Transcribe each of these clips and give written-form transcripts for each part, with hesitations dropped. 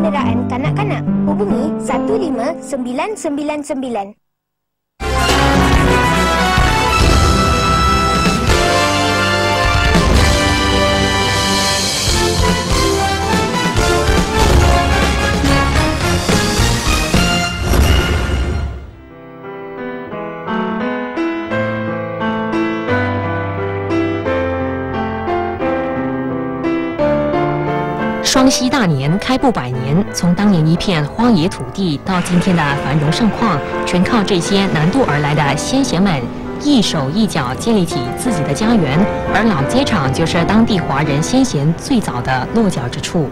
kenderaan kanak-kanak. Hubungi 15999. 双溪大年开埠100年，从当年一片荒野土地到今天的繁荣盛况，全靠这些南渡而来的先贤们一手一脚建立起自己的家园，而老街场就是当地华人先贤最早的落脚之处。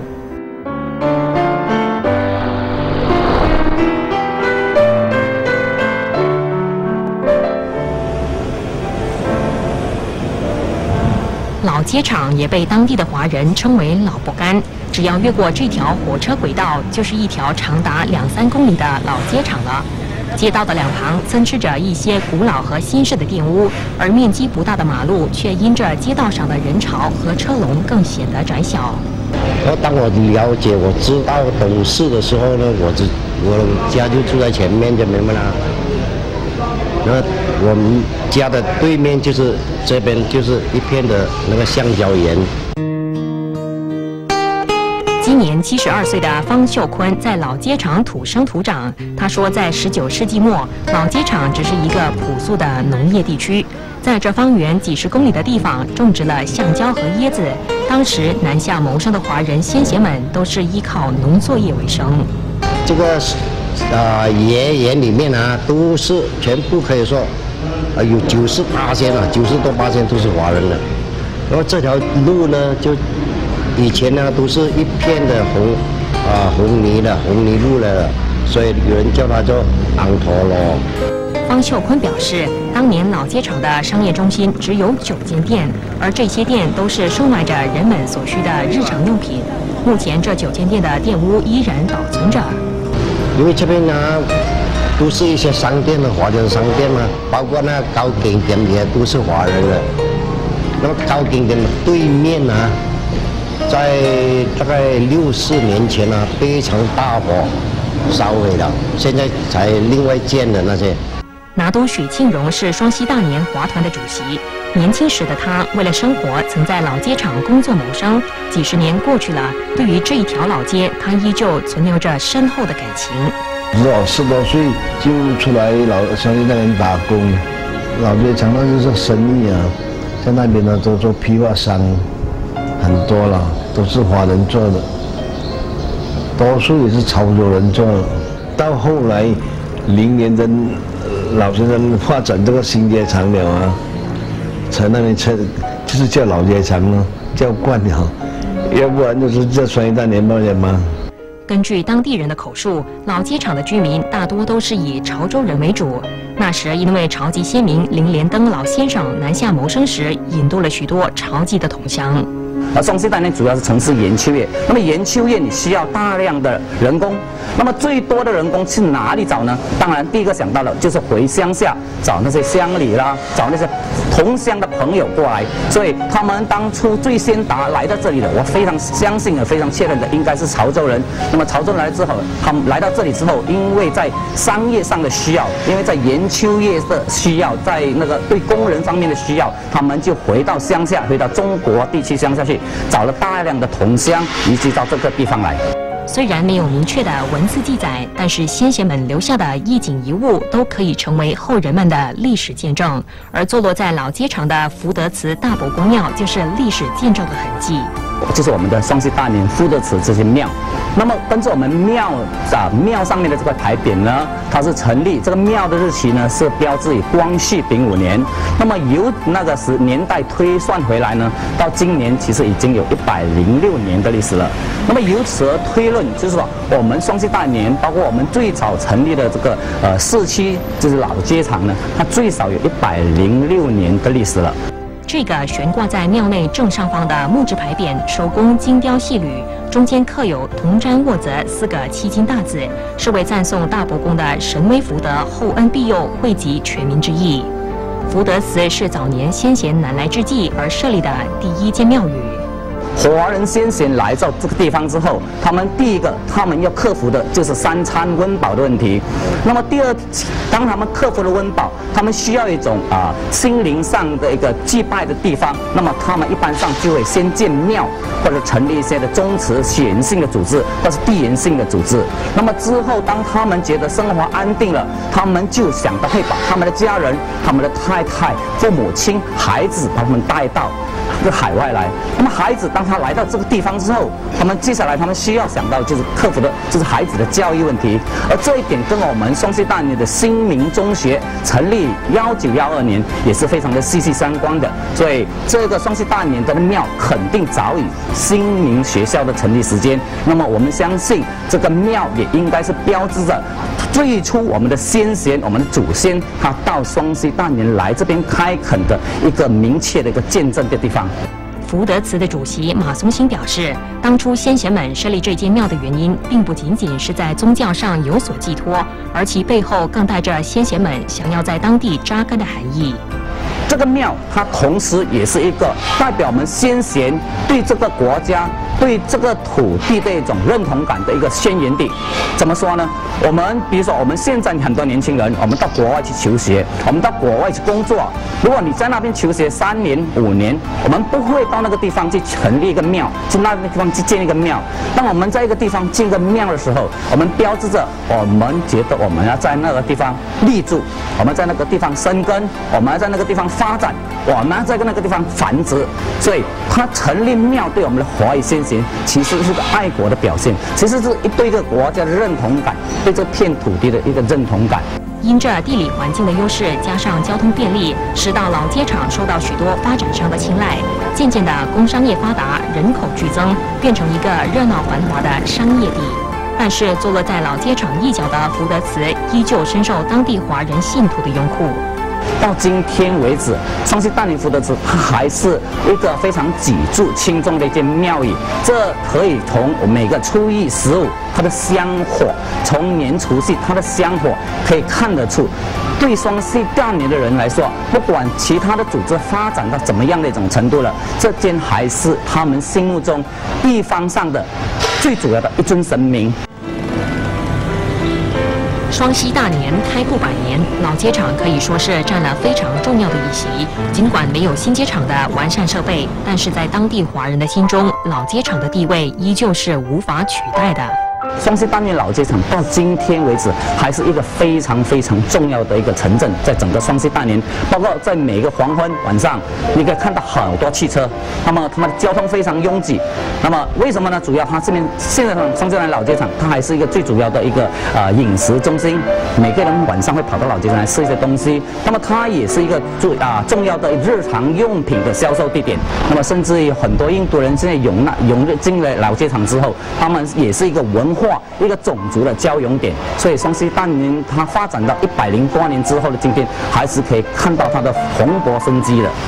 老街场也被当地的华人称为老不干。只要越过这条火车轨道，就是一条长达2-3公里的老街场了。街道的两旁增持着一些古老和新式的店屋，而面积不大的马路却因着街道上的人潮和车龙更显得窄小。 当我了解、我知道、懂事的时候呢，我家就住在前面，就明白了。然后我们家的对面就是这边，就是一片的那个橡胶园。 今年72岁的方秀坤在老街场土生土长。他说，在19世纪末，老街场只是一个朴素的农业地区，在这方圆几10公里的地方种植了橡胶和椰子。当时南下谋生的华人先贤们都是依靠农作业为生。 这个园里面啊，都是全部可以说，有98%啊，90多%都是华人的。然后这条路呢，就以前呢都是一片的红泥路了，所以有人叫它做昂陀罗。 方秀坤表示，当年老街场的商业中心只有9间店，而这些店都是售卖着人们所需的日常用品。目前这9间店的店屋依然保存着。 因为这边呢都是一些商店的华人商店嘛，包括那高景点也都是华人的。那么高景点的对面呢，在大概6-4年前呢，非常大火烧毁了，现在才另外建的那些。 拿督许庆荣是双溪大年华团的主席。年轻时的他，为了生活，曾在老街场工作谋生。几十年过去了，对于这一条老街，他依旧存留着深厚的感情。 10多岁就出来双溪大年打工，老街场那就是生意啊，在那边呢都做批发商，很多了，都是华人做的，多数也是潮州人做的。到后来0年的老先生发展这个新街场了啊，才那边就是叫老街场了，叫惯了，要不然就是叫双溪大年报人嘛。 根据当地人的口述，老街场的居民大多都是以潮州人为主。那时因为潮籍先民林连登老先生南下谋生时，引渡了许多潮籍的同乡。 双溪大年主要是从事盐丘业，那么盐丘业你需要大量的人工，那么最多的人工去哪里找呢？当然第一个想到的就是回乡下找那些乡里啦，找那些同乡的朋友过来，所以他们当初最先来到这里的，我非常相信非常确认的应该是潮州人。那么潮州人来之后，他们来到这里之后，因为在商业上的需要，因为在盐丘业的需要，在那个对工人方面的需要，他们就回到乡下，回到中国地区乡下去，找了大量的同乡移居到这个地方来。 虽然没有明确的文字记载，但是先贤们留下的一景一物都可以成为后人们的历史见证。而坐落在老街场的福德祠大伯公庙，就是历史见证的痕迹。 就是我们的双溪大年福德祠这些庙。那么根据我们庙上面的这个牌匾呢，它是成立这个庙的日期呢是标志于光绪丙午年。那么由那个年代推算回来呢，到今年其实已经有106年的历史了。那么由此而推论，就是说我们双溪大年，包括我们最早成立的这个市区，就是老街场呢，它最少有106年的历史了。 这个悬挂在庙内正上方的木质牌匾，手工精雕细缕，中间刻有“同瞻沃泽”4个7金大字，是为赞颂大伯公的神威福德、厚恩庇佑、惠及全民之意。福德祠是早年先贤南来之际而设立的第1间庙宇。 华人先贤来到这个地方之后，他们第一个他们要克服的就是3餐温饱的问题。那么第二，当他们克服了温饱，他们需要一种心灵上的一个祭拜的地方。那么他们一般上就会先建庙，或者成立一些的宗祠显性的组织，或是地缘性的组织。那么之后，当他们觉得生活安定了，他们就想到会把他们的家人、他们的太太、父母亲、孩子把他们带到这个海外来。那么孩子当他来到这个地方之后，他们接下来他们需要想到就是克服的就是孩子的教育问题，而这一点跟我们双溪大年的新民中学成立1912年也是非常的息息相关的。所以这个双溪大年的庙肯定早于新民学校的成立时间。那么我们相信这个庙也应该是标志着最初我们的先贤、我们的祖先他到双溪大年来这边开垦的一个明确的一个见证的地方。 福德祠的主席马松兴表示，当初先贤们设立这间庙的原因，并不仅仅是在宗教上有所寄托，而其背后更带着先贤们想要在当地扎根的含义。 这个庙，它同时也是一个代表我们先贤对这个国家、对这个土地的一种认同感的一个宣言地。怎么说呢？我们比如说，我们现在很多年轻人，我们到国外去求学，我们到国外去工作。如果你在那边求学3年、5年，我们不会到那个地方去成立一个庙，去那个地方去建一个庙。当我们在一个地方建一个庙的时候，我们标志着我们觉得我们要在那个地方立住，我们在那个地方生根，我们要在那个地方发展，我们要在那个地方繁殖。所以，他成立庙对我们的华裔先贤，其实是个爱国的表现，其实是对这个国家的认同感，对这片土地的一个认同感。 因着地理环境的优势，加上交通便利，使到老街场受到许多发展商的青睐。渐渐的，工商业发达，人口剧增，变成一个热闹繁华的商业地。但是，坐落在老街场一角的福德祠，依旧深受当地华人信徒的拥护。 到今天为止，双溪大年福德祠它还是一个非常举足轻重的一间庙宇。这可以从每个初一、15它的香火，从年除夕它的香火可以看得出，对双溪大年的人来说，不管其他的组织发展到怎么样的一种程度了，这间还是他们心目中地方上的最主要的一尊神明。 双溪大年开埠100年，老街场可以说是占了非常重要的一席。尽管没有新街场的完善设备，但是在当地华人的心中，老街场的地位依旧是无法取代的。 双溪大年老街场到今天为止，还是一个非常非常重要的一个城镇，在整个双溪大年，包括在每个黄昏晚上，你可以看到很多汽车，那么他们的交通非常拥挤。那么为什么呢？主要它这边现在双溪大年老街场，它还是一个最主要的一个饮食中心，每个人晚上会跑到老街场来吃一些东西。那么它也是一个重要的日常用品的销售地点。那么甚至于很多印度人现在涌入进了老街场之后，他们也是一个文化、一个种族的交融点。所以双溪大年它发展到100多年之后的今天，还是可以看到它的蓬勃生机的。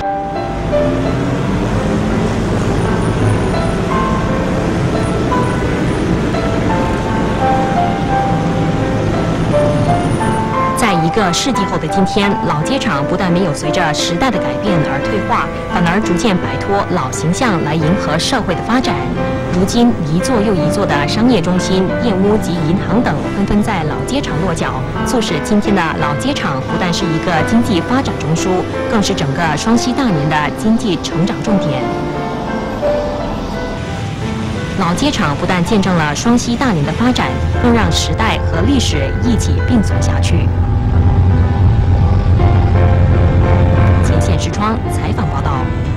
1个世纪后的今天，老街场不但没有随着时代的改变而退化，反而逐渐摆脱老形象来迎合社会的发展。如今，一座又一座的商业中心、燕屋及银行等纷纷在老街场落脚，促使今天的老街场不但是一个经济发展中枢，更是整个双溪大年的经济成长重点。老街场不但见证了双溪大年的发展，更让时代和历史一起并存下去。前线视窗采访报道。